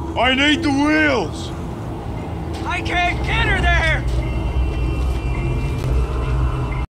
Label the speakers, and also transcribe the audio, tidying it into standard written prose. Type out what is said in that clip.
Speaker 1: I need the wheels!
Speaker 2: I can't get her there!